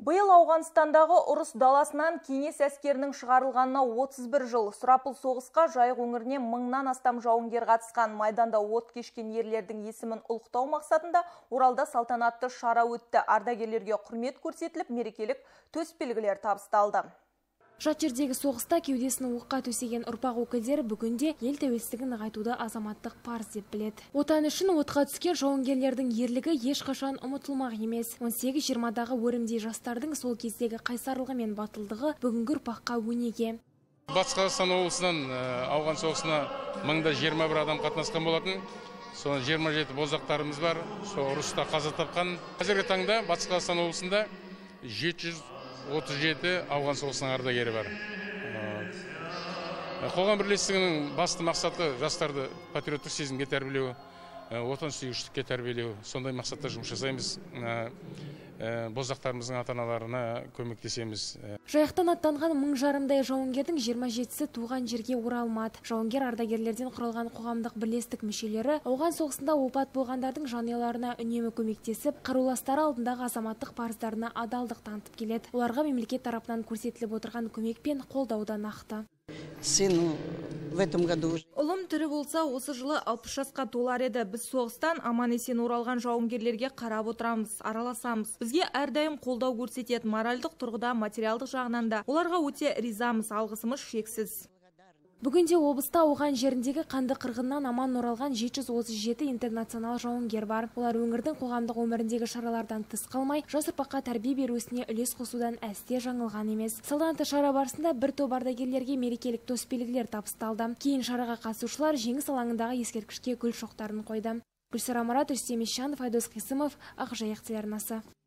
Биыл Ауғанстандағы ұрыс даласынан кеңес әскерінің шығарылғанына 31 жыл. Сұрапыл соғысқа Жайық өңіріне 1000-нан астам жауынгер қатысқан. Майданда от кешкен ерлердің есімін ұлықтау мақсатында Оралда салтанатты шара өтті. Ардагерлерге құрмет көрсетіліп, мерекелік төсбелгілер табысталды. Жат жердегі соғыста кеудесін оққа төсеген ұрпақ өкілдері бүгінде ел тәуелсіздігін нығайтуды азаматтық парыз деп біледі. Отан үшін отқа түскен жауынгерлердің ерлігі ешқашан ұмытылмақ емес. 18-20-дағы өрімдей жастардың сол кездегі қайсарлығы мен батылдығы бүгінгі ұрпаққа өнеге. Батыс Қазақстан облысынан ауған соғысына 1021 адам қатынасқан болатын. Соны 27 боздақтарымыз бар. Сол ұрыста қаза тапқан. Қазіргі таңда Батыс Қазақстан облысында 737 ауған соғысының ардагері бар. Қоғам бірлестігінің басты мақсаты жастарды патриоттық сезімге тәрбиелеу, отансүйгіштікке тәрбиелеу. Сондай мақсатта жұмыс жасаймыз. Боздақтарымыздың ата-аналарына көмектесеміз. Жайықтан аттанған 1000 жарымдай жауынгердің 27-сі туған жерге оралмады. Жауынгер ардагерлерден құралған қоғамдық бірлестік мүшелері ауған соғысында опат болғандардың жанұяларына үнемі көмектесіп, қаруластары алдындағы азаматтық парыздарына адалдық танытып келеді. Оларға мемлекет тарапынан көрсетіліп отырған көмек пен қолдаудан нақты. Ұлым тірі болса, осы жылы 60 жасқа толар еді. Біз соғыстан аман-есен оралған жауынгерлерге қарап отырамыз, араласамыз. Бізге әрдайым қолдау көрсетеді, моральдық тұрғыда, материалдық жағынан да. Оларға өте ризамыз, алғысымыз шексіз. Бүгінде облыста ауған жеріндегі қанды қырғыннан аман оралған 737 интернационал жауынгер бар. Олар өңірдің қоғамдық өміріндегі шаралардан тыс қалмай, жас ұрпаққа тәрбие беруісіне үлес қосудан әсте жаңылған емес. Салтанатты шара барысында бір топ ардагерлерге мерекелік төсбелгілер табысталды. Кейін шараға қатысушылар жеңіс алаңындағы ескерткішке гүл шоқтарын қойды. Гүлсара Марат, Рүстем Исжанов, Айдос Қисымов, Ақ Жайық телеарнасы.